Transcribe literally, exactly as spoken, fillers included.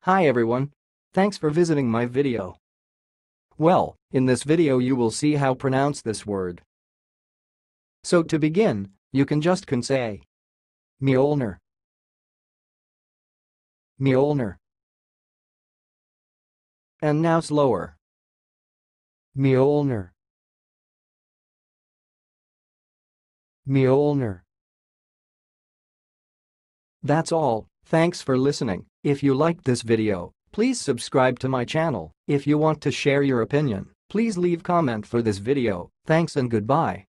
Hi everyone. Thanks for visiting my video. Well, in this video you will see how pronounce this word. So to begin, you can just can say Miolnor. Miolnor. And now slower. Miolnor. Miolnor. That's all. Thanks for listening. If you liked this video, please subscribe to my channel. If you want to share your opinion, please leave comment for this video. Thanks and goodbye.